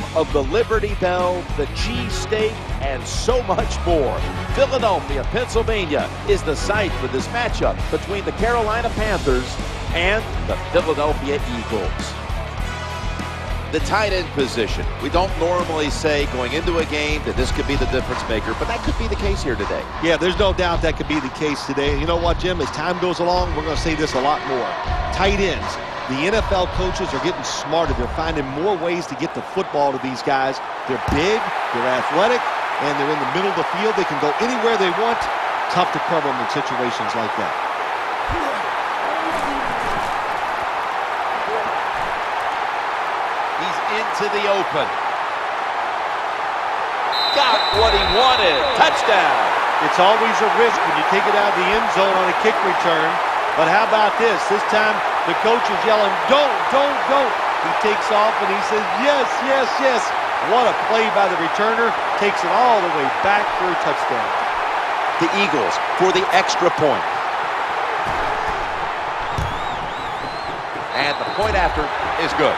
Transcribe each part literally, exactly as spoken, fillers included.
of the Liberty Bell, the cheesesteak, and so much more. Philadelphia, Pennsylvania is the site for this matchup between the Carolina Panthers and the Philadelphia Eagles. The tight end position. We don't normally say going into a game that this could be the difference maker, but that could be the case here today. Yeah, there's no doubt that could be the case today. You know what, Jim? As time goes along, we're going to say this a lot more. Tight ends. The N F L coaches are getting smarter. They're finding more ways to get the football to these guys. They're big, they're athletic, and they're in the middle of the field. They can go anywhere they want. Tough to cover them in situations like that. He's into the open. Got what he wanted. Touchdown. It's always a risk when you take it out of the end zone on a kick return. But how about this? This time the coach is yelling, don't, don't, don't. He takes off and he says, yes, yes, yes. What a play by the returner. Takes it all the way back for a touchdown. The Eagles for the extra point. And the point after is good.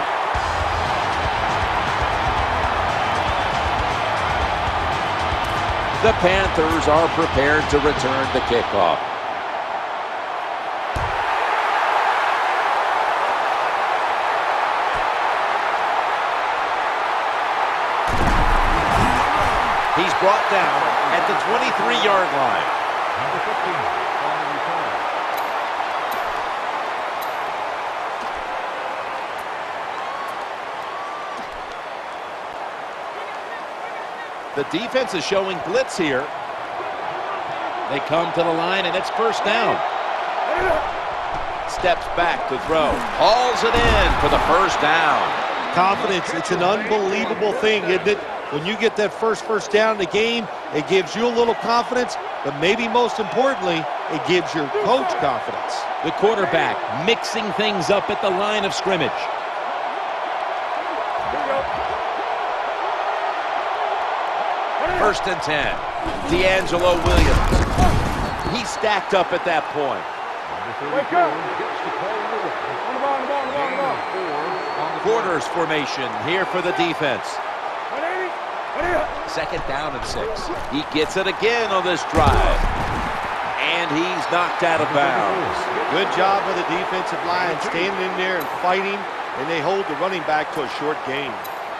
The Panthers are prepared to return the kickoff. He's brought down at the twenty-three yard line. Number fifteen on the return. The defense is showing blitz here. They come to the line, and it's first down. Steps back to throw. Hauls it in for the first down. Confidence, it's an unbelievable thing, isn't it? When you get that first first down in the game, it gives you a little confidence, but maybe most importantly, it gives your coach confidence. The quarterback mixing things up at the line of scrimmage. First and ten. D'Angelo Williams. He stacked up at that point. Quarters formation here for the defense. Second down and six. He gets it again on this drive. And he's knocked out of bounds. Good job by the defensive line, standing in there and fighting, and they hold the running back to a short gain.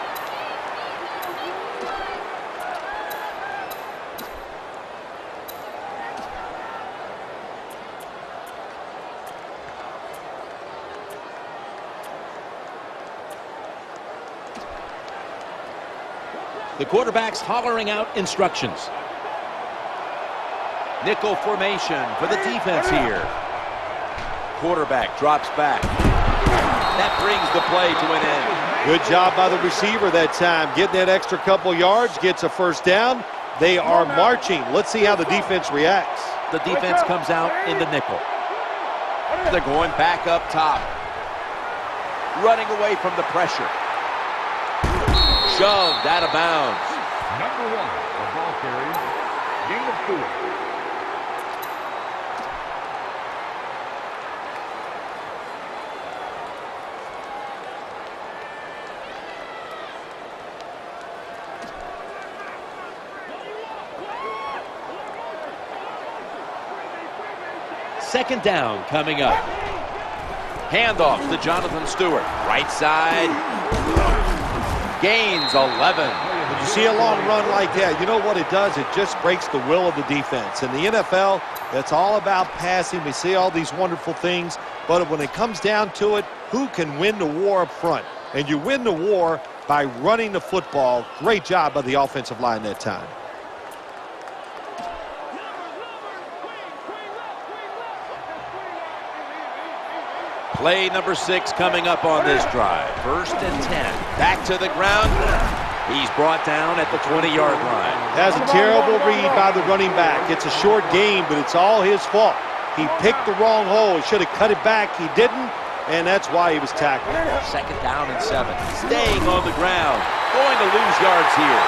The quarterback's hollering out instructions. Nickel formation for the defense here. Quarterback drops back. That brings the play to an end. Good job by the receiver that time. Getting that extra couple yards, gets a first down. They are marching. Let's see how the defense reacts. The defense comes out in the nickel. They're going back up top. Running away from the pressure. Shoved out of bounds. Number one, the ball carries. Gain of four. Second down coming up. Handoff to Jonathan Stewart. Right side. Gains eleven. When you see a long run like that, you know what it does? It just breaks the will of the defense. In the N F L, it's all about passing. We see all these wonderful things, but when it comes down to it, who can win the war up front? And you win the war by running the football. Great job by the offensive line that time. Play number six coming up on this drive. First and ten. Back to the ground. He's brought down at the twenty yard line. That's a terrible read by the running back. It's a short game, but it's all his fault. He picked the wrong hole. He should have cut it back. He didn't, and that's why he was tackled. Second down and seven. Staying on the ground. Going to lose yards here.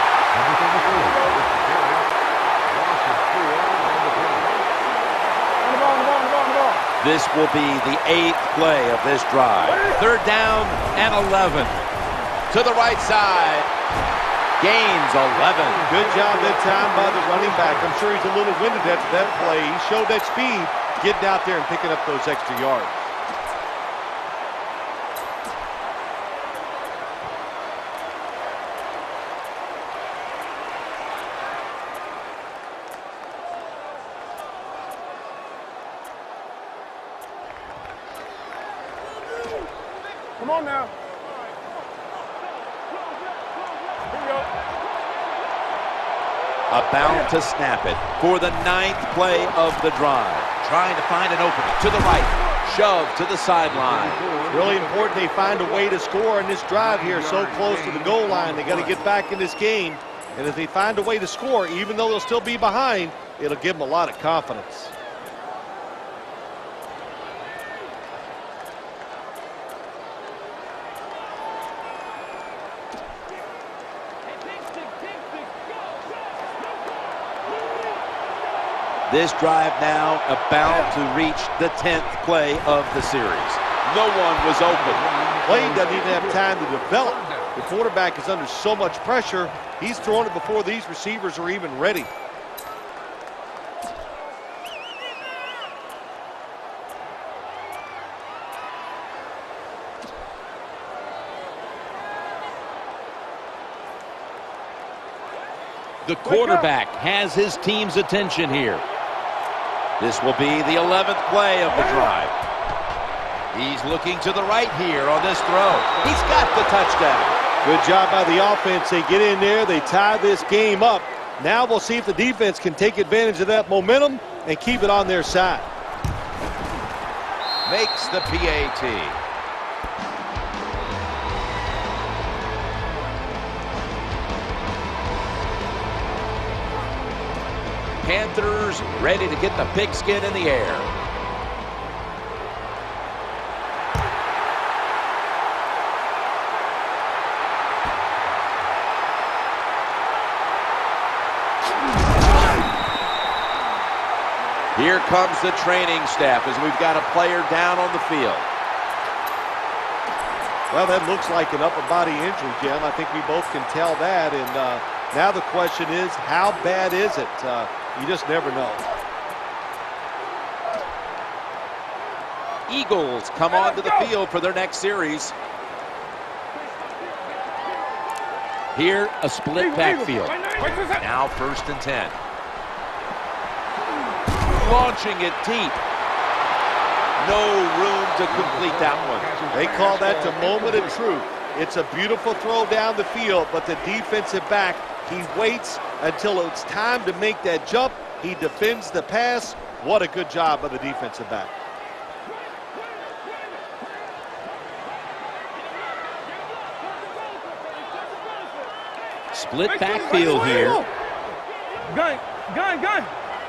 This will be the eighth play of this drive. Third down and eleven. To the right side. Gains eleven. Good job that time by the running back. I'm sure he's a little winded after that play. He showed that speed, getting out there and picking up those extra yards. Come on now. About to snap it for the ninth play of the drive. Trying to find an opening to the right. Shove to the sideline. Really important they find a way to score in this drive here, so close to the goal line. They got to get back in this game. And if they find a way to score, even though they'll still be behind, it'll give them a lot of confidence. This drive now about to reach the tenth play of the series. No one was open. Play doesn't even have time to develop. The quarterback is under so much pressure, he's throwing it before these receivers are even ready. The quarterback has his team's attention here. This will be the eleventh play of the drive. He's looking to the right here on this throw. He's got the touchdown. Good job by the offense. They get in there, they tie this game up. Now we'll see if the defense can take advantage of that momentum and keep it on their side. Makes the P A T. Panthers ready to get the pigskin in the air. Here comes the training staff as we've got a player down on the field. Well, that looks like an upper body injury, Jim. I think we both can tell that. And uh, now the question is, how bad is it? Uh, you just never know. Eagles come onto the field for their next series. Here, a split backfield. Now first and ten. Launching it deep. No room to complete that one. They call that the moment of truth. It's a beautiful throw down the field, but the defensive back, he waits until it's time to make that jump. He defends the pass. What a good job by the defensive back. Split backfield here. Gun, gun, gun.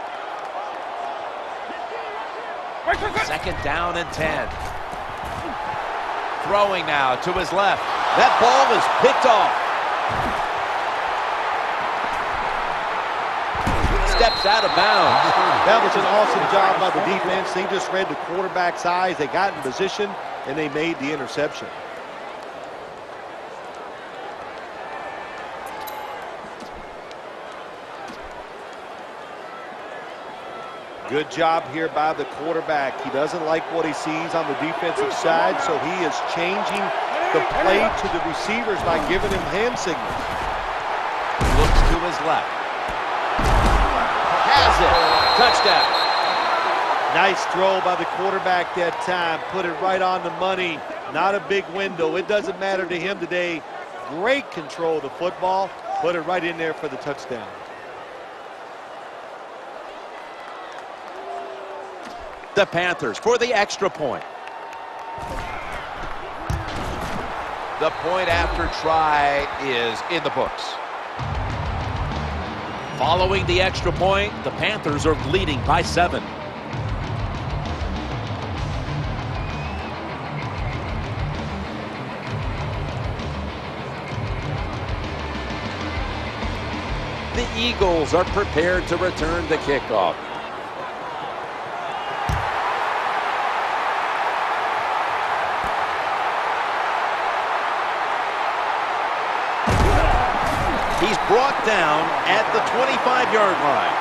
Second down and ten. Throwing now to his left. That ball is picked off. Steps out of bounds. That was an awesome job by the defense. They just read the quarterback's eyes. They got in position, and they made the interception. Good job here by the quarterback. He doesn't like what he sees on the defensive side, so he is changing the play to the receivers by giving him hand signals. Looks to his left. Has it. Touchdown. Nice throw by the quarterback that time. Put it right on the money. Not a big window. It doesn't matter to him today. Great control of the football. Put it right in there for the touchdown. The Panthers for the extra point. The point after try is in the books. Following the extra point, the Panthers are leading by seven. The Eagles are prepared to return the kickoff. He's brought down at the twenty-five yard line.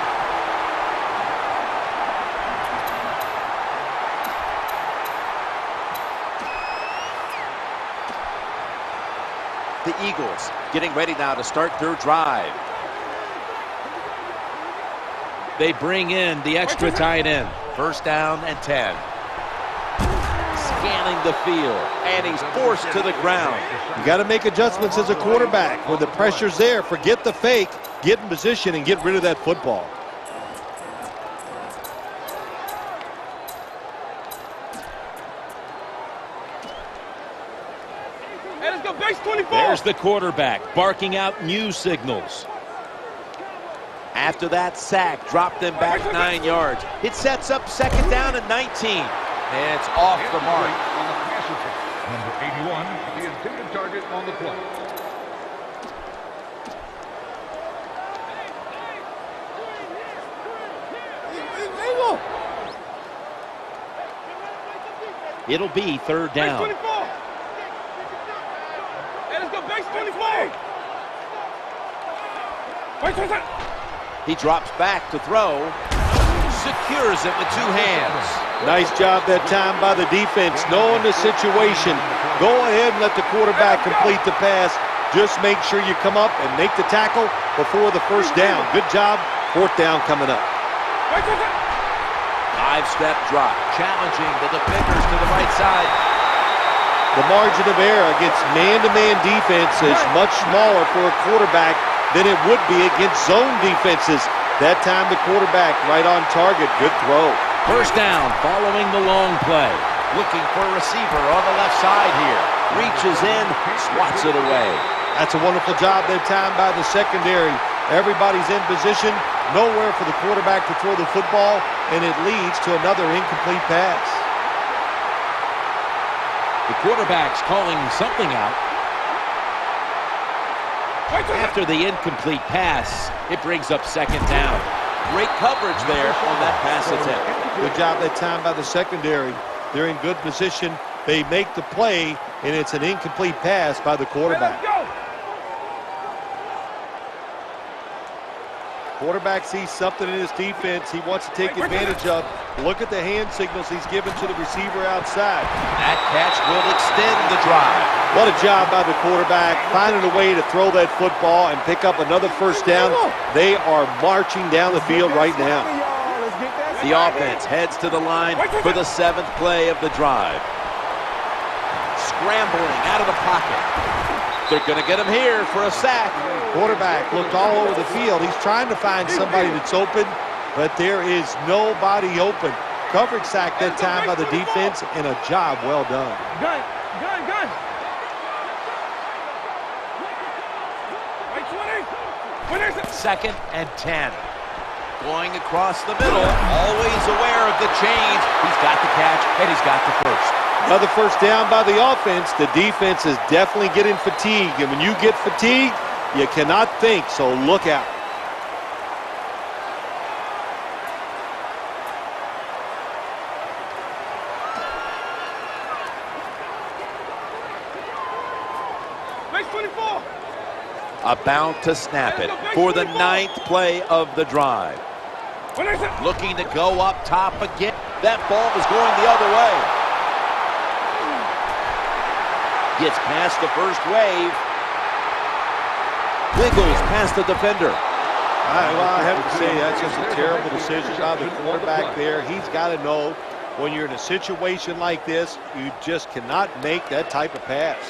The Eagles getting ready now to start their drive. They bring in the extra tight end. First down and ten. Scanning the field, and he's forced to the ground. You got to make adjustments as a quarterback. When the pressure's there, forget the fake, get in position and get rid of that football. Hey, let's go base twenty-four. There's the quarterback barking out new signals. After that sack, dropped them back nine yards. It sets up second down and nineteen. And it's off the mark. On the pass attempt. Number eighty-one, the intended target on the play. It'll be third down. Base twenty-four. Hey, let's go base twenty-four. Wait, wait, wait. He drops back to throw. Secures it with two hands. Nice job that time by the defense, knowing the situation. Go ahead and let the quarterback complete the pass. Just make sure you come up and make the tackle before the first down. Good job. Fourth down coming up. Five-step drop, challenging the defenders to the right side. The margin of error against man-to-man defense is much smaller for a quarterback than it would be against zone defenses. That time the quarterback right on target. Good throw. First down following the long play. Looking for a receiver on the left side here. Reaches in, swats it away. That's a wonderful job that time by the secondary. Everybody's in position. Nowhere for the quarterback to throw the football, and it leads to another incomplete pass. The quarterback's calling something out. After the incomplete pass, it brings up second down. Great coverage there on that pass attempt. Good job that time by the secondary. They're in good position. They make the play, and it's an incomplete pass by the quarterback. Quarterback sees something in his defense he wants to take advantage of. Look at the hand signals he's given to the receiver outside. That catch will extend the drive. What a job by the quarterback, finding a way to throw that football and pick up another first down. They are marching down the field right now. The offense heads to the line for the seventh play of the drive. Scrambling out of the pocket. They're going to get him here for a sack. Quarterback looked all over the field. He's trying to find somebody that's open, but there is nobody open. Coverage sack that time by the defense, and a job well done. Gun, gun, gun. Second and ten. Going across the middle, always aware of the change. He's got the catch, and he's got the first. Another first down by the offense. The defense is definitely getting fatigued, and when you get fatigued, you cannot think, so look out. About to snap it for the ninth play of the drive. Looking to go up top again. That ball is going the other way. Gets past the first wave. Wiggles past the defender. I, well, I have to say that's just a terrible decision by the quarterback there. He's got to know when you're in a situation like this, you just cannot make that type of pass.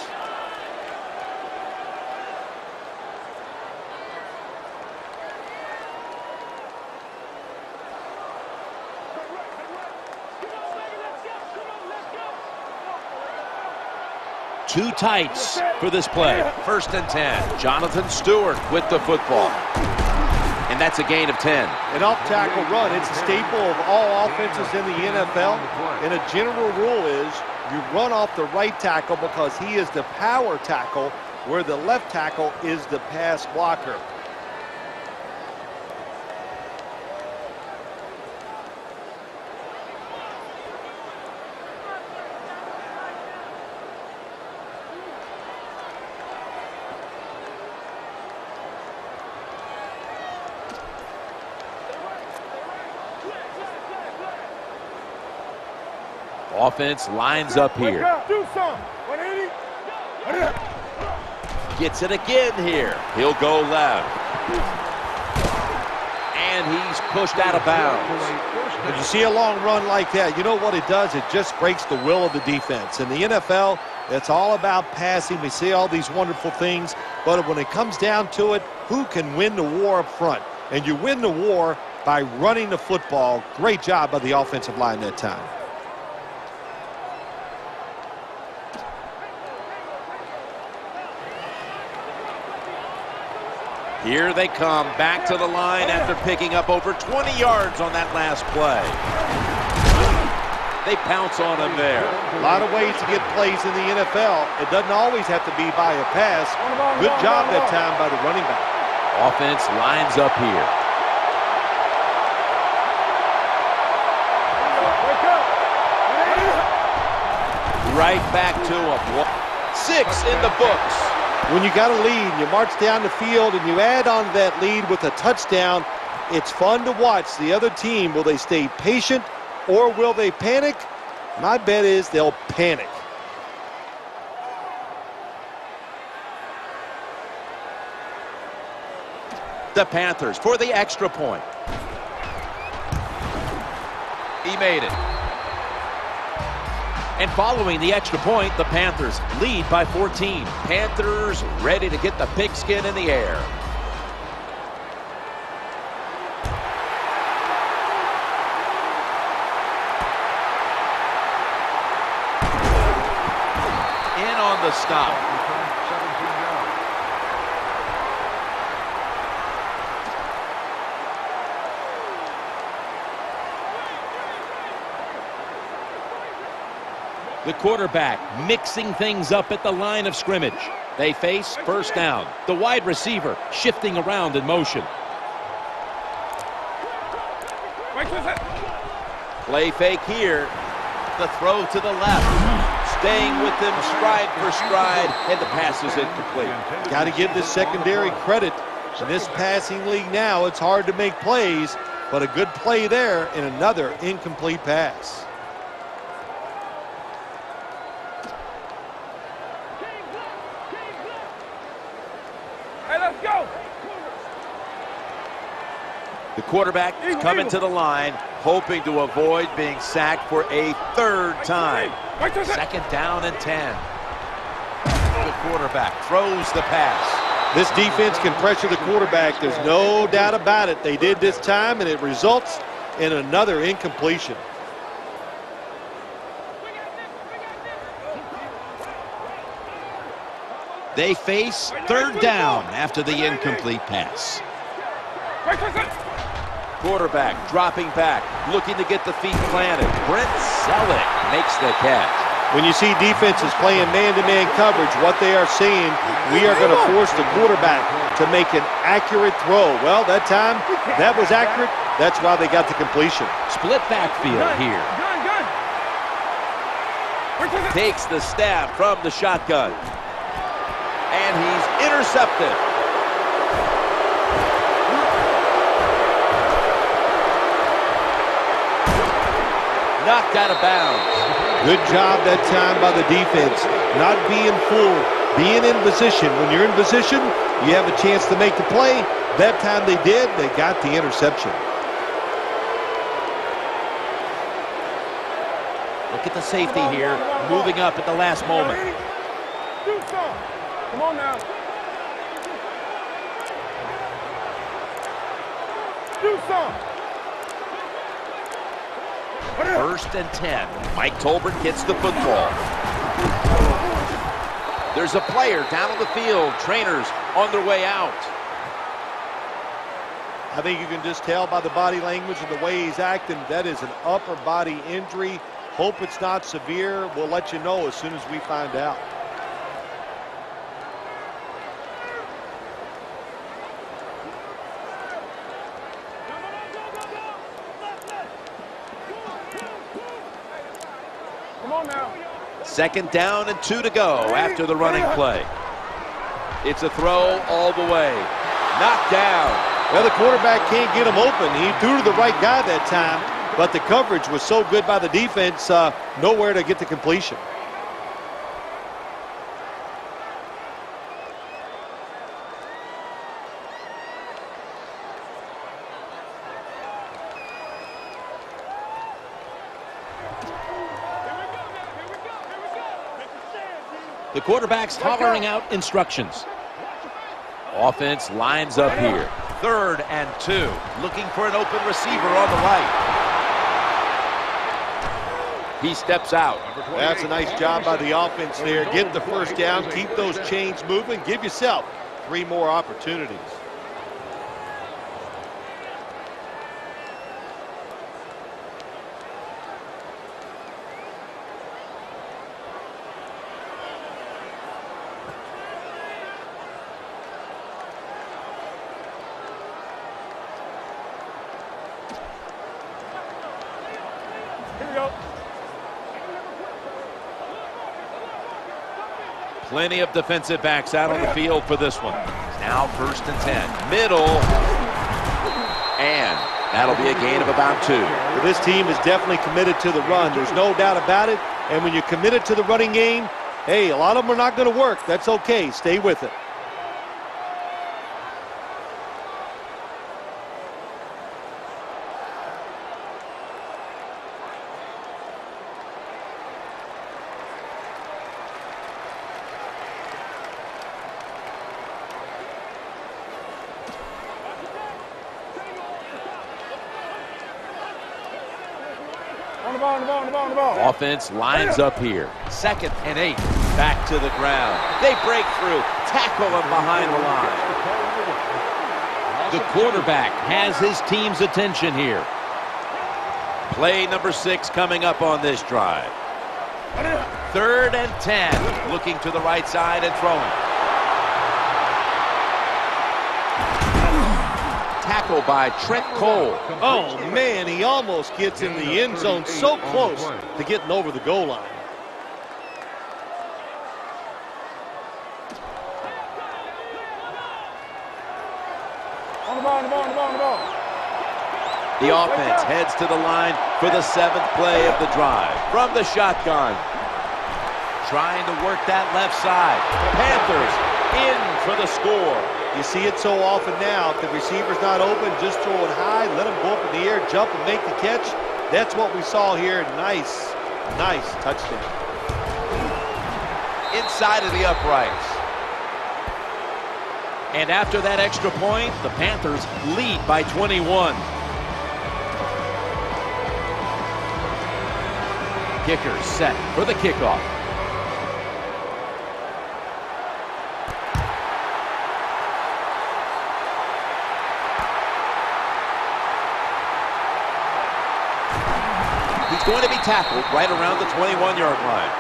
Two tights for this play. First and ten. Jonathan Stewart with the football. And that's a gain of ten. An off-tackle run, it's a staple of all offenses in the N F L. And a general rule is you run off the right tackle because he is the power tackle, where the left tackle is the pass blocker. Offense lines up here. Do some. one eighty. Gets it again here. He'll go left. And he's pushed out of bounds. When you see a long run like that, you know what it does? It just breaks the will of the defense. In the N F L, it's all about passing. We see all these wonderful things, but when it comes down to it, who can win the war up front? And you win the war by running the football. Great job by the offensive line that time. Here they come back to the line after picking up over twenty yards on that last play. They pounce on him there. A lot of ways to get plays in the N F L. It doesn't always have to be by a pass. Good job that time by the running back. Offense lines up here. Right back to him. Six in the books. When you got a lead, you march down the field and you add on to that lead with a touchdown, it's fun to watch. The other team, will they stay patient or will they panic? My bet is they'll panic. The Panthers for the extra point. He made it. And following the extra point, the Panthers lead by fourteen. Panthers ready to get the pigskin in the air. In on the stop. The quarterback mixing things up at the line of scrimmage. They face first down. The wide receiver shifting around in motion. Play fake here. The throw to the left. Staying with them stride for stride, and the pass is incomplete. Got to give this secondary credit. In this passing league now, it's hard to make plays, but a good play there and another incomplete pass. The quarterback is coming to the line, hoping to avoid being sacked for a third time. Second down and ten. The quarterback throws the pass. This defense can pressure the quarterback. There's no doubt about it. They did this time, and it results in another incompletion. They face third down after the incomplete pass. Quarterback dropping back, looking to get the feet planted. Brent Celek makes the catch. When you see defenses playing man-to-man coverage, what they are saying, we are going to force the quarterback to make an accurate throw. Well, that time, that was accurate. That's why they got the completion. Split backfield here. Takes the snap from the shotgun. And he's intercepted. Knocked out of bounds. Good job that time by the defense. Not being fooled, being in position. When you're in position, you have a chance to make the play. That time they did. They got the interception. Look at the safety here, moving up at the last moment. Do some. Come on now. Do some. First and ten. Mike Tolbert gets the football. There's a player down on the field. Trainers on their way out. I think you can just tell by the body language and the way he's acting, that is an upper body injury. Hope it's not severe. We'll let you know as soon as we find out. Second down and two to go after the running play. It's a throw all the way. Knocked down. Well, the quarterback can't get him open. He threw to the right guy that time, but the coverage was so good by the defense, uh, nowhere to get the completion. The quarterback's hollering out instructions. Offense lines up here. Third and two. Looking for an open receiver on the right. He steps out. That's a nice job by the offense there. Get the first down, keep those chains moving, give yourself three more opportunities. Plenty of defensive backs out on the field for this one. Now first and ten. Middle. And that'll be a gain of about two. Well, this team is definitely committed to the run. There's no doubt about it. And when you're committed to the running game, hey, a lot of them are not going to work. That's okay. Stay with it. On the ball, on the ball, on the ball, on the ball. Offense lines up here. Second and eight. Back to the ground. They break through. Tackle him behind the line. The quarterback has his team's attention here. Play number six coming up on this drive. Third and ten. Looking to the right side and throwing. Tackle by Trent Cole. Oh, man, he almost gets in the end zone, so close to getting over the goal line. On the ball, on the ball, on the ball, on the ball. The offense heads to the line for the seventh play of the drive. From the shotgun. Trying to work that left side. Panthers in for the score. You see it so often now. If the receiver's not open, just throw it high, let him go up in the air, jump and make the catch. That's what we saw here. Nice, nice touchdown. Inside of the uprights. And after that extra point, the Panthers lead by twenty-one. Kicker set for the kickoff. He's going to be tackled right around the twenty-one yard line.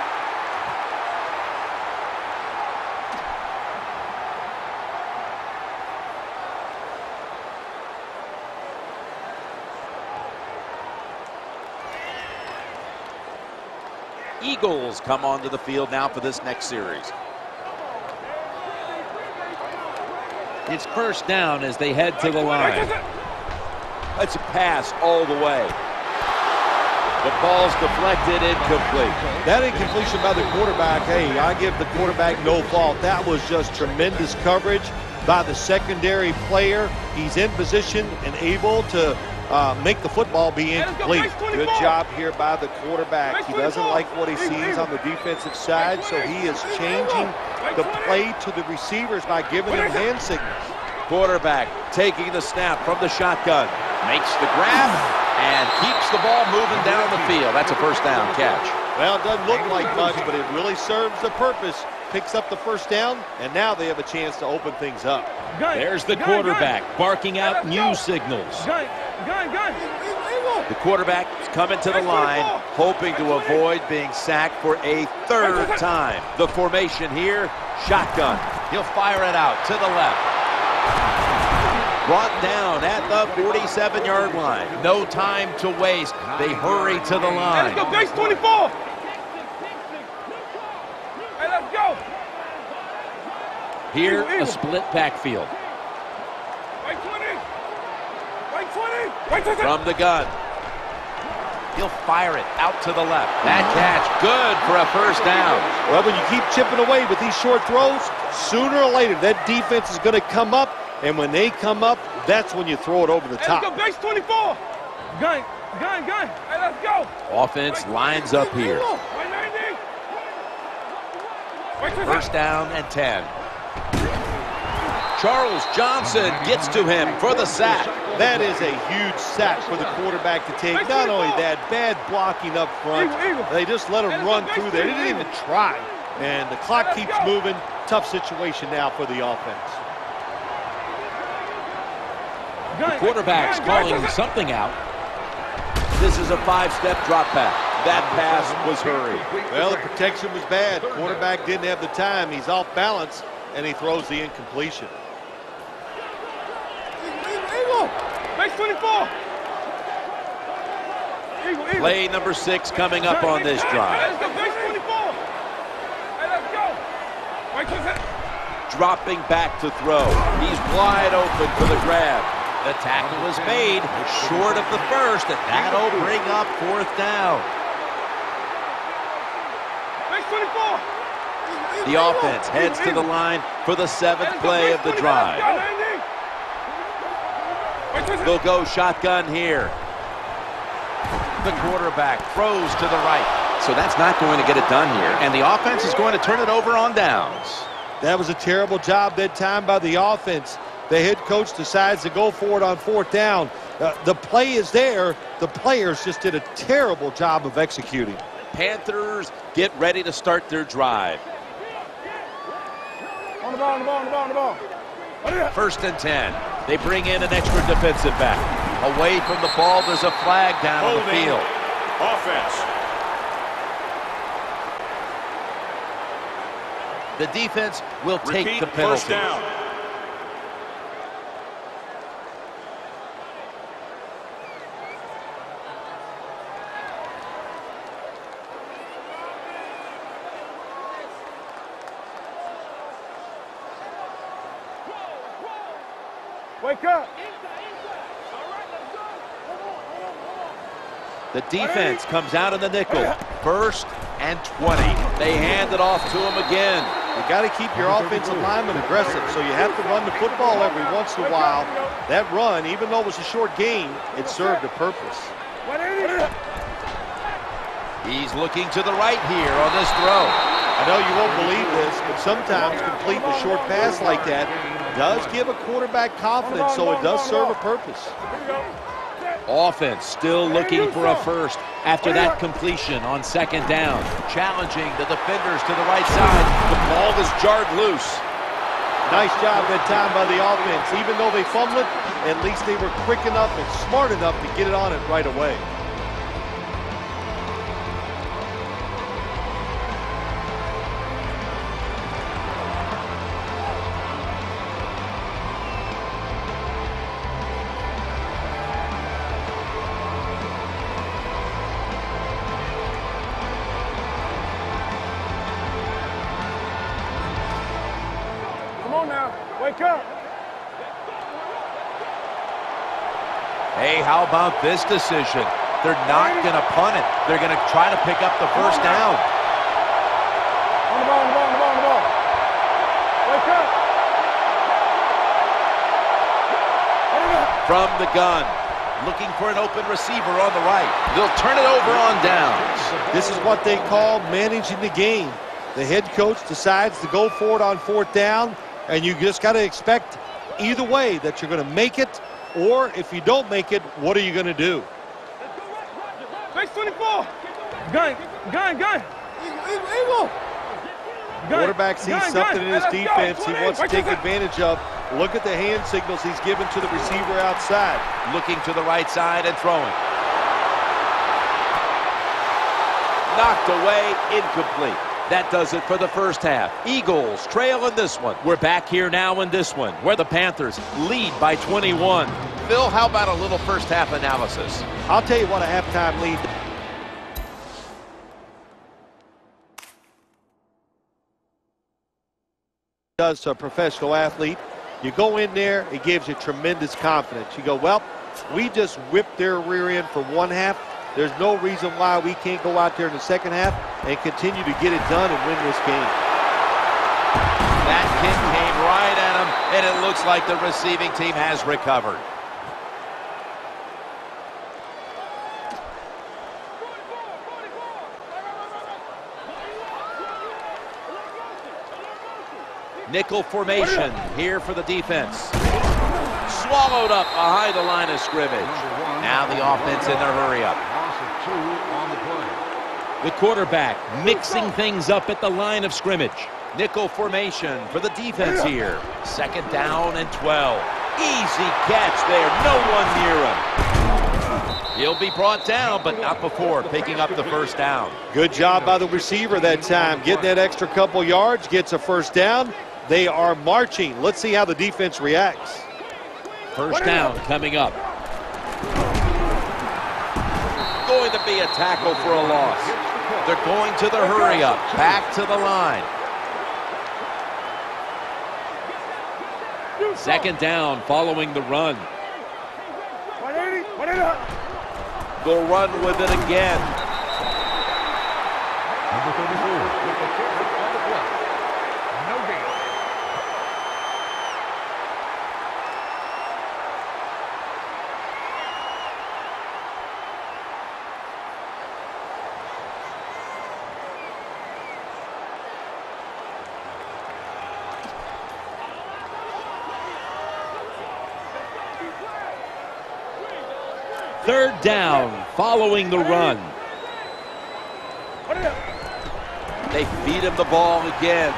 Eagles come onto the field now for this next series. It's first down as they head to the line. It's a pass all the way. The ball's deflected, incomplete. That incompletion by the quarterback, hey, I give the quarterback no fault. That was just tremendous coverage by the secondary player. He's in position and able to uh, make the football be incomplete. Good job here by the quarterback. He doesn't like what he sees on the defensive side, so he is changing the play to the receivers by giving them hand signals. Quarterback taking the snap from the shotgun. Makes the grab and keeps the ball moving down the field. That's a first down catch. Well, it doesn't look like much, but it really serves the purpose. Picks up the first down, and now they have a chance to open things up. There's the quarterback barking out new signals. The quarterback is coming to the line, hoping to avoid being sacked for a third time. The formation here, shotgun. He'll fire it out to the left. Brought down at the forty-seven yard line. No time to waste. They hurry to the line. Let's go, base twenty-four. Hey, let's go. Here, a split backfield. Right twenty. Right twenty. Right twenty. From the gun. He'll fire it out to the left. That catch, good for a first down. Well, when you keep chipping away with these short throws, sooner or later that defense is going to come up, and when they come up, that's when you throw it over the top. Let's go, base twenty-four. Gun, gun, gun. Hey, let's go. Offense lines up here. First down and ten. Charles Johnson gets to him for the sack. That is a huge sack for the quarterback to take. Not only that, bad blocking up front. They just let him run through there. They didn't even try. And the clock keeps moving. Tough situation now for the offense. The quarterback's calling something out. This is a five-step drop back. That pass was hurried. Well, the protection was bad. Quarterback didn't have the time. He's off balance, and he throws the incompletion. Eagle, base twenty-four. Eagle, Eagle. Play number six coming up on this drive. Let's go, base twenty-four. Hey, let's go. Wait till that. Dropping back to throw. He's wide open for the grab. The tackle was made short of the first, and that'll bring up fourth down. Base twenty-four. The offense heads to the line for the seventh play of the drive. They'll go shotgun here. The quarterback throws to the right. So that's not going to get it done here, and the offense is going to turn it over on downs. That was a terrible job that time by the offense. The head coach decides to go for it on fourth down. Uh, the play is there. The players just did a terrible job of executing. Panthers get ready to start their drive. On the ball, on the ball, on the ball, on the ball. First and ten. They bring in an extra defensive back. Away from the ball, there's a flag down on the field. Offense. The defense will take Repeat, the penalty. First down. Wake up. The defense comes out in the nickel. First and twenty. They hand it off to him again. You got to keep your offensive lineman aggressive, so you have to run the football every once in a while. That run, even though it was a short game, it served a purpose. He's looking to the right here on this throw. I know you won't believe this, but sometimes completing a short pass like that does give a quarterback confidence, so it does serve a purpose. Offense still looking for a first after that completion on second down. Challenging the defenders to the right side. The ball is jarred loose. Nice job that time by the offense. Even though they fumbled it, at least they were quick enough and smart enough to get it on it right away. Wake up. Hey, how about this decision? They're not going to punt it. They're going to try to pick up the first down. On the ball, on the ball, on the ball, on the ball. Wake up. From the gun, looking for an open receiver on the right. They'll turn it over on downs. This is what they call managing the game. The head coach decides to go for it on fourth down, and you just got to expect either way that you're going to make it, or if you don't make it, what are you going to do? Base twenty-four. Gun, gun, gun. Eagle, eagle. Quarterback sees gun, something gun. in his Let's defense go. he wants to take advantage of. Look at the hand signals he's given to the receiver outside. Looking to the right side and throwing. Knocked away, incomplete. That does it for the first half. Eagles trail in this one. We're back here now in this one, where the Panthers lead by twenty-one. Phil, how about a little first half analysis? I'll tell you what a halftime lead does to a professional athlete. You go in there, it gives you tremendous confidence. You go, well, we just whipped their rear end for one half. There's no reason why we can't go out there in the second half and continue to get it done and win this game. That kick came right at him, and it looks like the receiving team has recovered. Nickel formation here for the defense. Swallowed up behind the line of scrimmage. Now the offense in their hurry up. Loss of two on the play. The quarterback mixing things up at the line of scrimmage. Nickel formation for the defense here. Second down and twelve. Easy catch there. No one near him. He'll be brought down, but not before picking up the first down. Good job by the receiver that time. Getting that extra couple yards, gets a first down. They are marching. Let's see how the defense reacts. First down coming up. Going to be a tackle for a loss. They're going to the hurry up. Back to the line. Second down following the run. They'll run with it again. Number thirty-four with the carry on the play. No gain. Third down following the run. They feed him the ball again.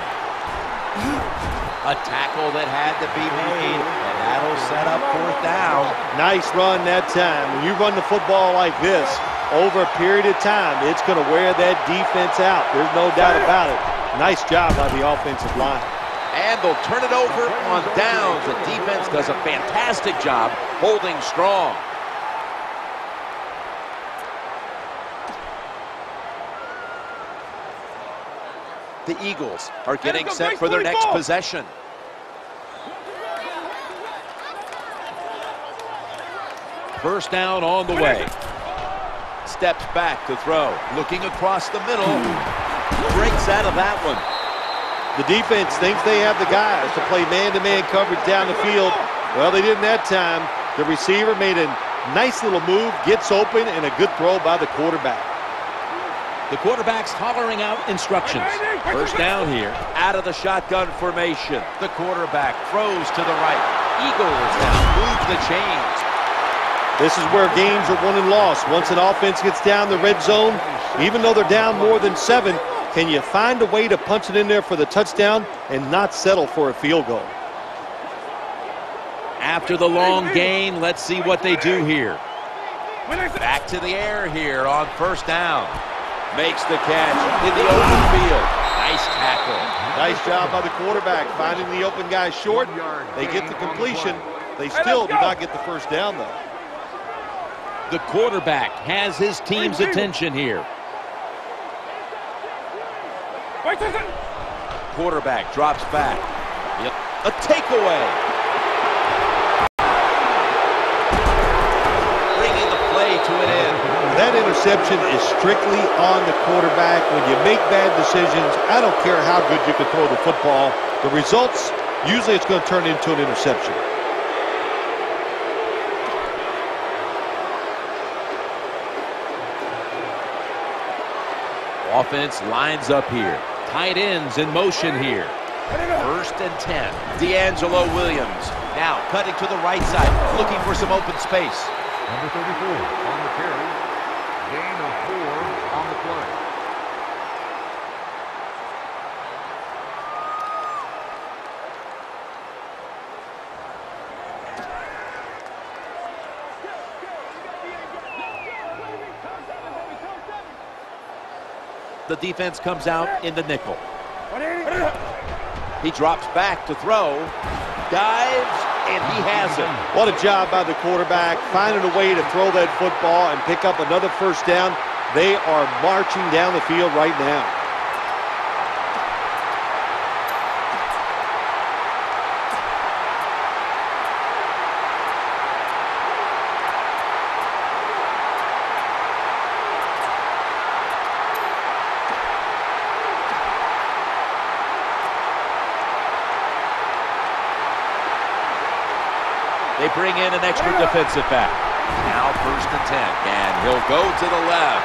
A tackle that had to be made, and that'll set up fourth down. Nice run that time. When you run the football like this, over a period of time, it's going to wear that defense out. There's no doubt about it. Nice job by the offensive line. And they'll turn it over on downs. The defense does a fantastic job holding strong. The Eagles are getting set for their next possession. First down on the way. Steps back to throw. Looking across the middle. Breaks out of that one. The defense thinks they have the guys to play man-to-man coverage down the field. Well, they didn't that time. The receiver made a nice little move, gets open, and a good throw by the quarterback. The quarterback's hollering out instructions. First down here. Out of the shotgun formation. The quarterback throws to the right. Eagles now move the chains. This is where games are won and lost. Once an offense gets down the red zone, even though they're down more than seven, can you find a way to punch it in there for the touchdown and not settle for a field goal? After the long gain, let's see what they do here. Back to the air here on first down. Makes the catch in the open field. Nice tackle. Nice job by the quarterback finding the open guy short. They get the completion. They still do not get the first down, though. The quarterback has his team's attention here. Quarterback drops back. Yep. A takeaway. Bringing the play to an end. That interception is strictly on the quarterback. When you make bad decisions, I don't care how good you can throw the football. The results, usually it's going to turn into an interception. Offense lines up here. Tight ends in motion here. First and ten. D'Angelo Williams now cutting to the right side, looking for some open space. Number thirty-four on the carry. Gain of four on the play. The defense comes out in the nickel. He drops back to throw. Dives, and he has it. What a job by the quarterback, finding a way to throw that football and pick up another first down. They are marching down the field right now. They bring in an extra defensive back. Now first and ten. And he'll go to the left.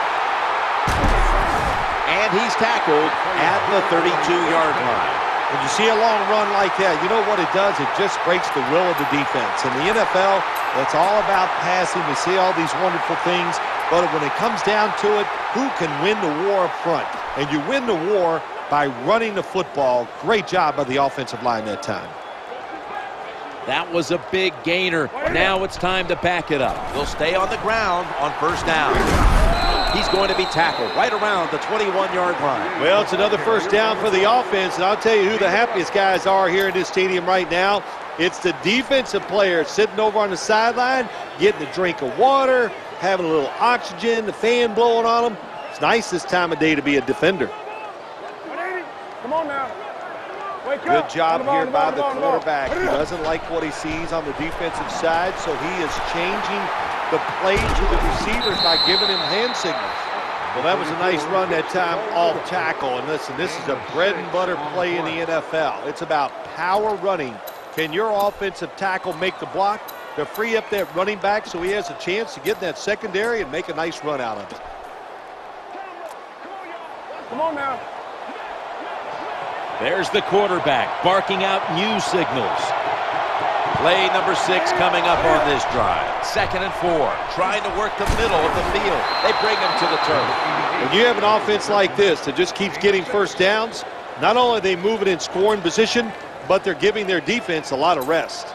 And he's tackled at the thirty-two yard line. When you see a long run like that, you know what it does? It just breaks the will of the defense. In the N F L, it's all about passing. We see all these wonderful things. But when it comes down to it, who can win the war up front? And you win the war by running the football. Great job by the offensive line that time. That was a big gainer. Now it's time to back it up. He'll stay on the ground on first down. He's going to be tackled right around the twenty-one yard line. Well, it's another first down for the offense, and I'll tell you who the happiest guys are here in this stadium right now. It's the defensive players sitting over on the sideline, getting a drink of water, having a little oxygen, the fan blowing on them. It's nice this time of day to be a defender. Come on now. Wake Good up. job On the ball, here on the by ball, the on the ball, on the ball. quarterback. He doesn't like what he sees on the defensive side, so he is changing the play to the receivers by giving him hand signals. Well, that was a nice run that time off tackle. And listen, this is a bread and butter play in the N F L. It's about power running. Can your offensive tackle make the block to free up that running back so he has a chance to get in that secondary and make a nice run out of it? Come on now. There's the quarterback barking out new signals. Play number six coming up on this drive. Second and four, trying to work the middle of the field. They bring him to the turf. When you have an offense like this that just keeps getting first downs, not only are they moving in scoring position, but they're giving their defense a lot of rest.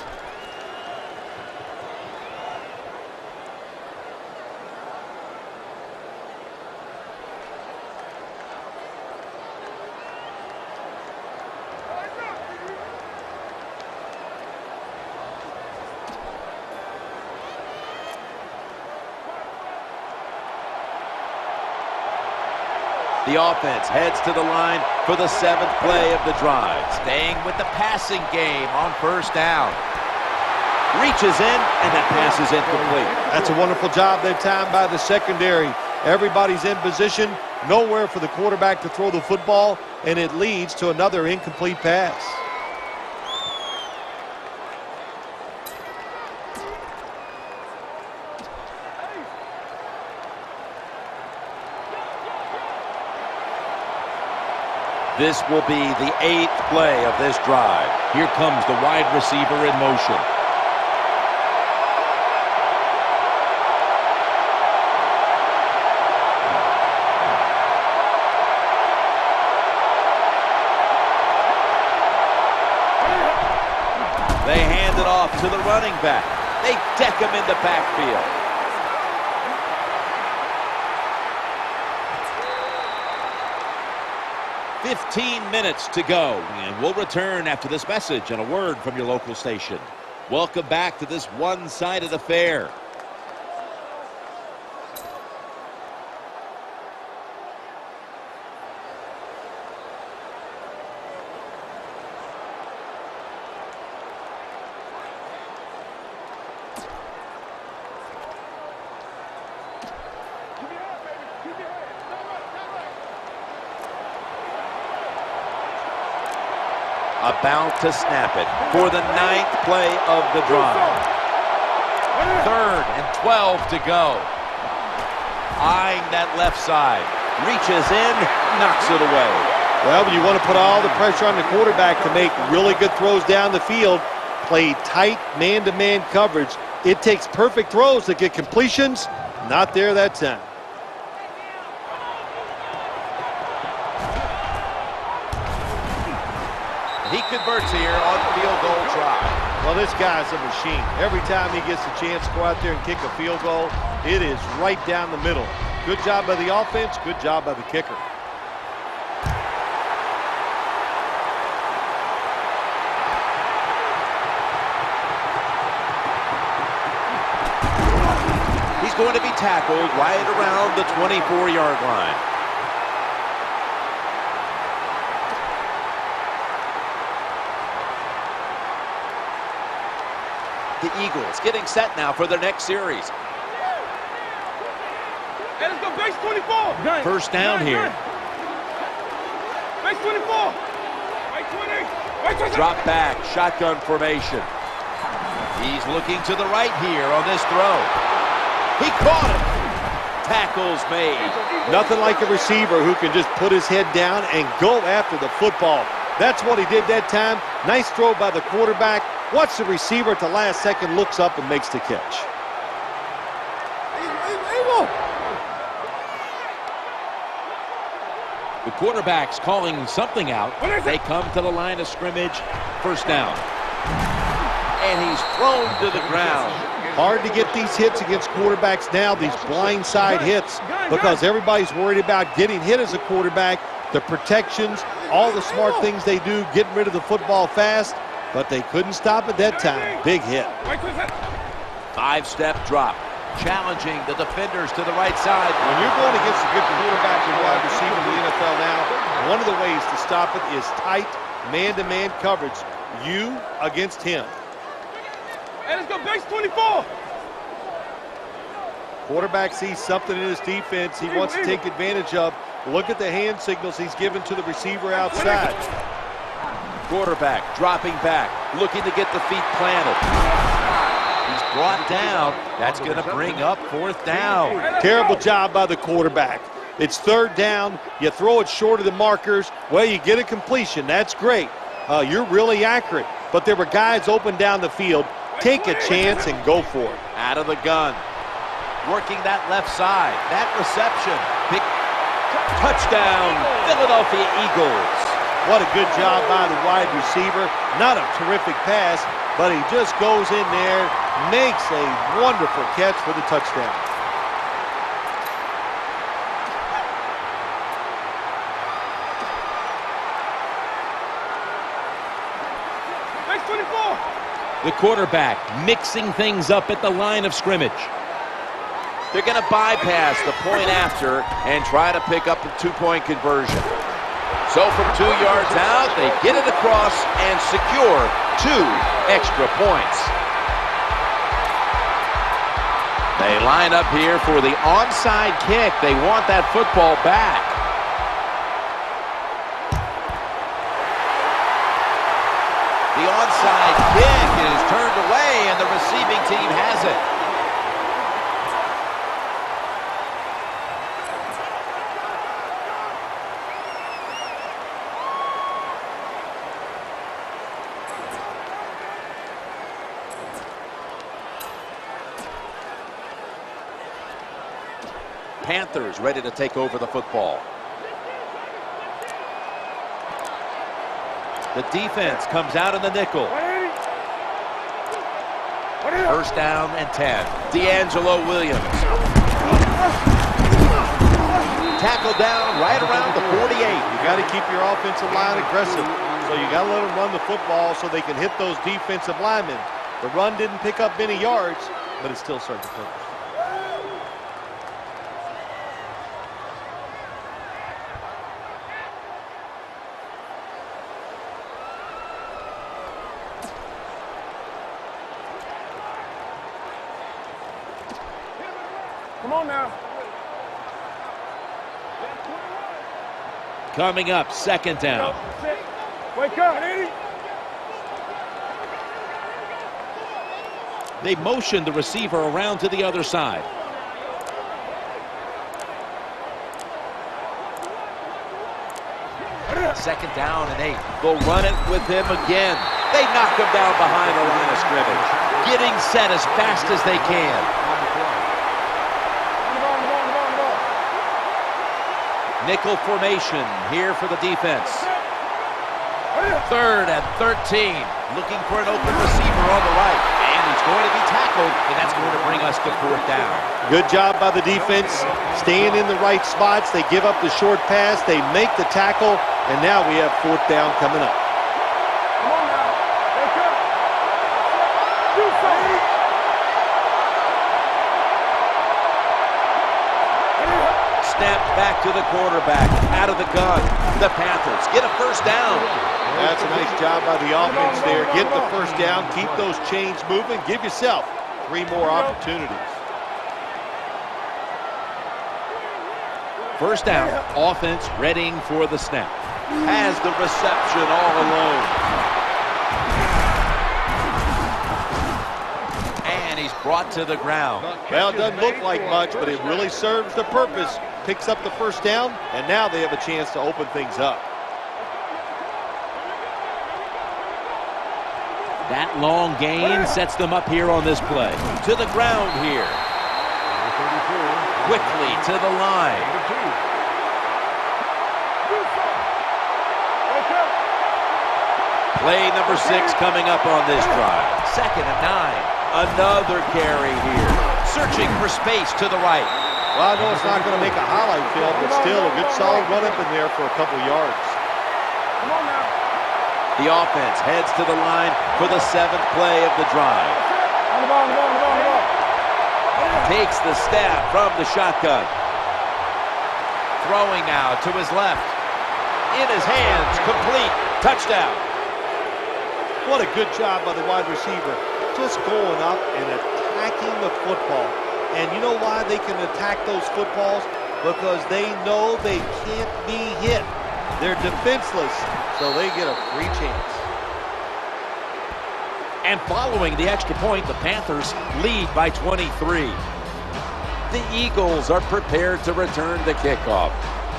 The offense heads to the line for the seventh play of the drive. Staying with the passing game on first down. Reaches in, and that pass is incomplete. That's a wonderful job that time by the secondary. Everybody's in position, nowhere for the quarterback to throw the football, and it leads to another incomplete pass. This will be the eighth play of this drive. Here comes the wide receiver in motion. They hand it off to the running back. They deck him in the backfield. fifteen minutes to go, and we'll return after this message and a word from your local station. Welcome back to this one-sided affair. About to snap it for the ninth play of the drive. Third and twelve to go. Eyeing that left side. Reaches in, knocks it away. Well, when you want to put all the pressure on the quarterback to make really good throws down the field, play tight man-to-man coverage, it takes perfect throws to get completions. Not there that time. He converts here on the field goal try. Well, this guy's a machine. Every time he gets a chance to go out there and kick a field goal, it is right down the middle. Good job by the offense, good job by the kicker. He's going to be tackled right around the twenty-four yard line. The Eagles getting set now for their next series. Hey, let's go base twenty-four. Gun. First down Gun, here. gun. Base twenty-four. Base twenty. Base twenty. Drop back, shotgun formation. He's looking to the right here on this throw. He caught it. Tackles made. Nothing like a receiver who can just put his head down and go after the football. That's what he did that time. Nice throw by the quarterback. Watch the receiver at the last second, looks up and makes the catch. The quarterback's calling something out. They come to the line of scrimmage. First down. And he's thrown to the ground. Hard to get these hits against quarterbacks now, these blindside hits, because everybody's worried about getting hit as a quarterback, the protections, all the smart things they do, getting rid of the football fast, but they couldn't stop it that time. Big hit. Five-step drop. Challenging the defenders to the right side. When you're going against a good quarterback and wide receiver in the N F L now, one of the ways to stop it is tight man-to-man coverage. You against him. Hey, let's go base twenty-four. Quarterback sees something in his defense he wants to take advantage of. Look at the hand signals he's given to the receiver outside. Quarterback dropping back, looking to get the feet planted. He's brought down. That's going to bring up fourth down. Terrible job by the quarterback. It's third down. You throw it short of the markers. Well, you get a completion. That's great. Uh, you're really accurate. But there were guys open down the field. Take a chance and go for it. Out of the gun. Working that left side. That reception. Big touchdown, Philadelphia Eagles. What a good job by the wide receiver. Not a terrific pass, but he just goes in there, makes a wonderful catch for the touchdown. The quarterback mixing things up at the line of scrimmage. They're going to bypass the point after and try to pick up the two-point conversion. So from two yards out, they get it across and secure two extra points. They line up here for the onside kick. They want that football back. The onside kick is turned away, and the receiving team has it. Panthers ready to take over the football. The defense comes out in the nickel. First down and ten. D'Angelo Williams. Tackled down right around the forty-eight. You got to keep your offensive line aggressive. So you got to let them run the football so they can hit those defensive linemen. The run didn't pick up any yards, but it still served the purpose. Come on now. Coming up, second down. Wake up, Eddie. They motion the receiver around to the other side. Second down and eight. They'll run it with him again. They knock him down behind the line of scrimmage. Getting set as fast as they can. Nickel formation here for the defense. Third and thirteen. Looking for an open receiver on the right. And he's going to be tackled, and that's going to bring us to fourth down. Good job by the defense. Staying in the right spots. They give up the short pass. They make the tackle. And now we have fourth down coming up. Come on now. Wake up. Do something. Snap back to the quarterback. Out of the gun. The Panthers get a first down. That's a nice job by the offense there. Get the first down. Keep those chains moving. Give yourself three more opportunities. First down. Offense readying for the snap. Has the reception all alone. brought to the ground. Well, it doesn't look like much, but it really serves the purpose. Picks up the first down, and now they have a chance to open things up. That long gain sets them up here on this play. To the ground here. Quickly to the line. Play number six coming up on this drive. Second and nine. Another carry here. Searching for space to the right. Well, I know it's not going to make a highlight film, but still a good solid run up in there for a couple yards. Come on now. The offense heads to the line for the seventh play of the drive. On the ball, on the ball, on the ball, on the ball. Takes the snap from the shotgun. Throwing now to his left. In his hands, complete. Touchdown. What a good job by the wide receiver. Just going up and attacking the football. And you know why they can attack those footballs? Because they know they can't be hit. They're defenseless, so they get a free chance. And following the extra point, the Panthers lead by twenty-three. The Eagles are prepared to return the kickoff.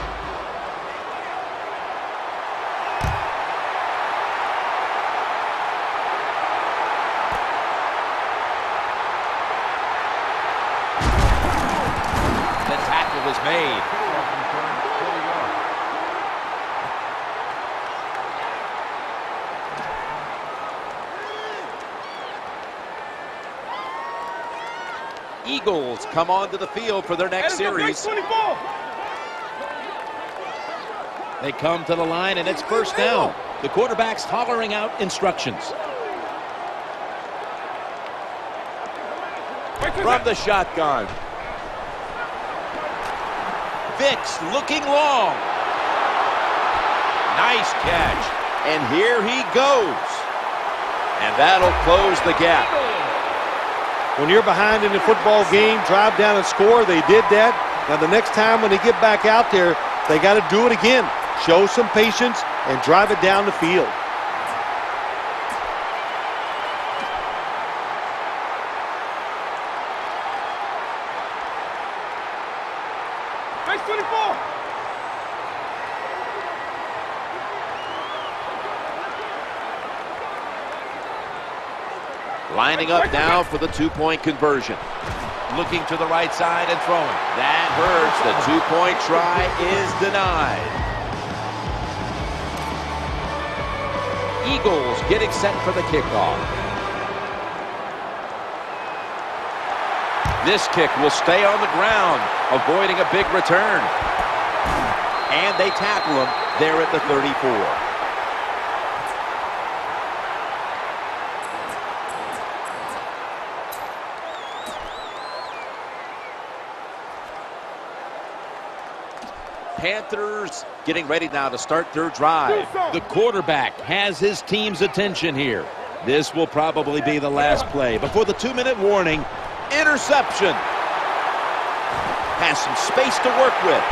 The tackle is made. Eagles come onto the field for their next series. They come to the line, and it's first down. The quarterback's hollering out instructions. From the shotgun. Vicks looking long. Nice catch. And here he goes. And that'll close the gap. When you're behind in the football game, drive down and score. They did that. Now the next time when they get back out there, they got to do it again. Show some patience and drive it down the field. Base twenty-four. Lining up now for the two-point conversion. Looking to the right side and throwing. That hurts. The two-point try is denied. Eagles getting set for the kickoff. This kick will stay on the ground, avoiding a big return. And they tackle him there at the thirty-four. Panthers getting ready now to start their drive. The quarterback has his team's attention here. This will probably be the last play before the two-minute warning. Interception. Has some space to work with.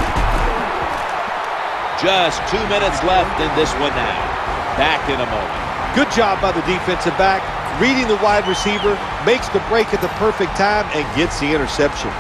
Just two minutes left in this one now. Back in a moment. Good job by the defensive back. Reading the wide receiver, makes the break at the perfect time, and gets the interception.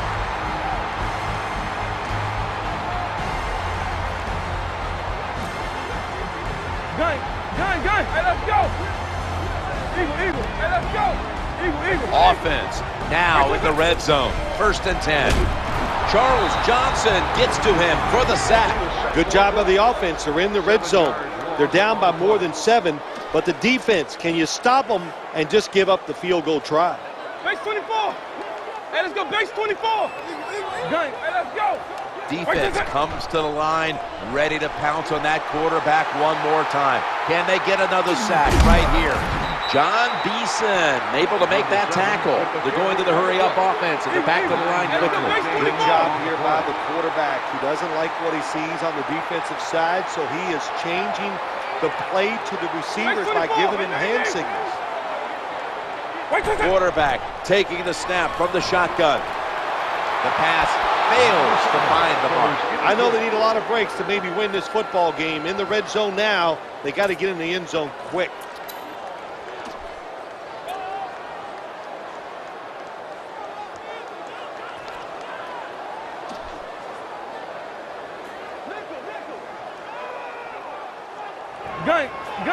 Gun, gun, gun. Hey, let's go. Eagle, eagle. Hey, let's go. Eagle, eagle. Offense now in the red zone. First and ten. Charles Johnson gets to him for the sack. Good job by the offense. They're in the red zone. They're down by more than seven, but the defense, can you stop them and just give up the field goal try? Base twenty-four. Hey, let's go. Base twenty-four. Gun. Hey, let's go. Defense comes to the line, ready to pounce on that quarterback one more time. Can they get another sack right here? John Beeson able to make that tackle. They're going to the hurry-up offense, and they're back to the line quickly. Good job here by the quarterback. He doesn't like what he sees on the defensive side, so he is changing the play to the receivers by giving him hand signals. Quarterback taking the snap from the shotgun. The pass fails to find the mark. I know they need a lot of breaks to maybe win this football game. In the red zone now, they got to get in the end zone quick.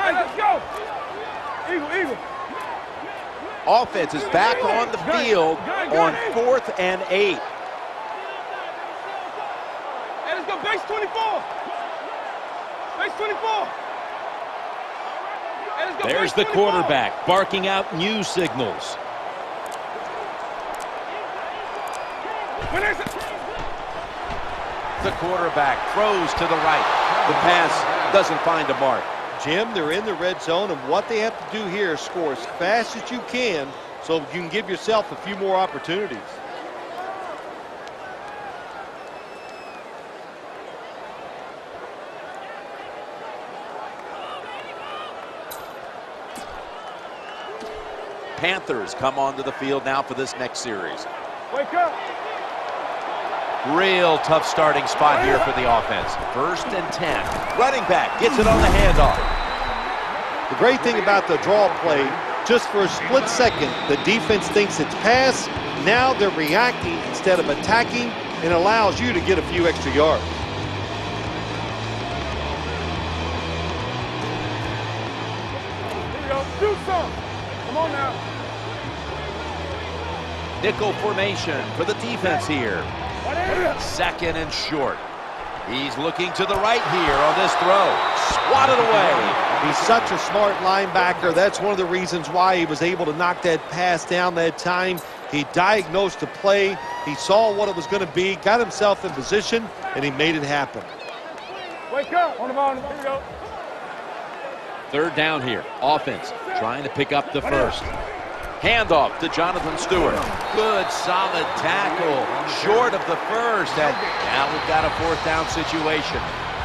gun, let's go. Eagle, eagle. Offense is back on the field on fourth and eight. Hey, let's go base twenty-four. Base twenty-four. Hey, let's go There's base the twenty-four. quarterback barking out new signals. When there's a The quarterback throws to the right. The pass doesn't find a mark. Jim, they're in the red zone, and what they have to do here is score as fast as you can so you can give yourself a few more opportunities. Panthers come onto the field now for this next series. wake up. Real tough starting spot here for the offense. First and ten. Running back gets it on the handoff. The great thing about the draw play, just for a split second, the defense thinks it's pass. Now they're reacting instead of attacking, and allows you to get a few extra yards. Here we go. Do something. Come on now. Nickel formation for the defense here. Second and short. He's looking to the right here on this throw. Swatted away. He's such a smart linebacker. That's one of the reasons why he was able to knock that pass down that time. He diagnosed the play. He saw what it was going to be, got himself in position, and he made it happen. Wake up. On the ball. Here we go. Third down here. Offense trying to pick up the first. Handoff to Jonathan Stewart. Good, solid tackle. Short of the first. And now we've got a fourth down situation.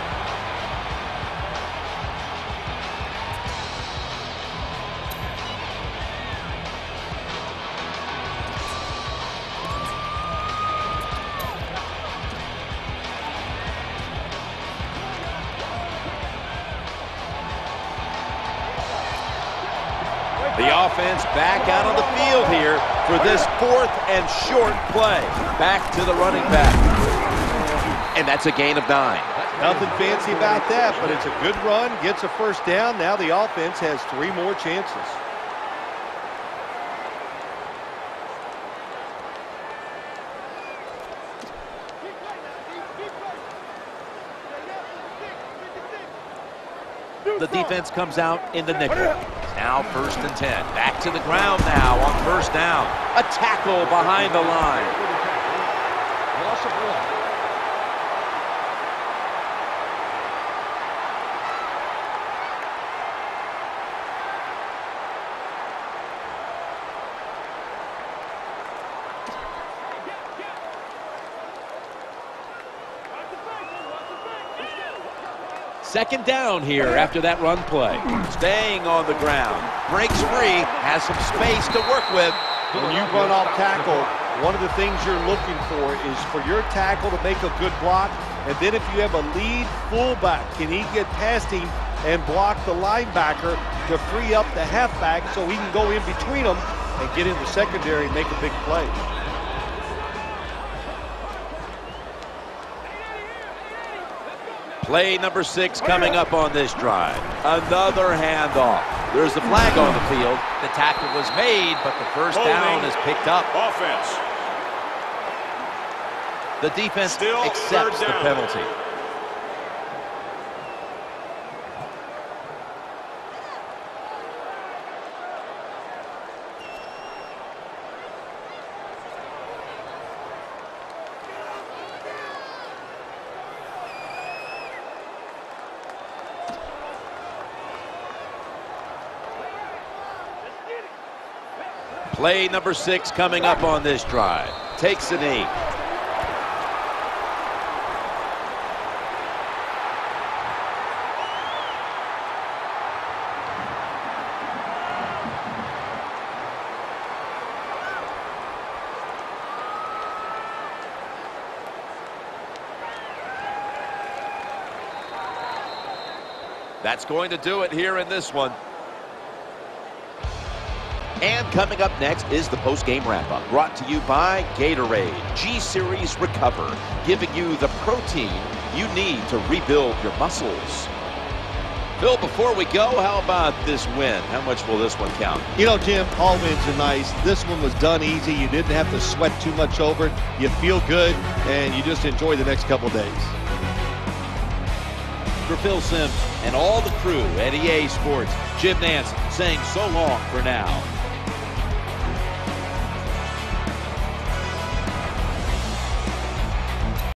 The offense back out on the field here for this fourth and short play. Back to the running back. And that's a gain of nine. Nothing fancy about that, but it's a good run, gets a first down. Now the offense has three more chances. The defense comes out in the nickel. Now first and ten. Back to the ground now on first down. A tackle behind the line. Loss of one. Second down here after that run play. Staying on the ground. Breaks free. Has some space to work with. When you run off tackle, one of the things you're looking for is for your tackle to make a good block. And then if you have a lead fullback, can he get past him and block the linebacker to free up the halfback so he can go in between them and get in the secondary and make a big play. Play number six coming up on this drive. Another handoff. There's the flag on the field. The tackle was made, but the first down is picked up. Offense. The defense Still accepts the third down. penalty. Play number six coming up on this drive. Takes a knee. That's going to do it here in this one. And coming up next is the post-game wrap-up, brought to you by Gatorade. G-Series Recover, giving you the protein you need to rebuild your muscles. Phil, before we go, how about this win? How much will this one count? You know, Jim, all wins are nice. This one was done easy. You didn't have to sweat too much over it. You feel good, and you just enjoy the next couple days. For Phil Simms and all the crew at E A Sports, Jim Nantz saying so long for now.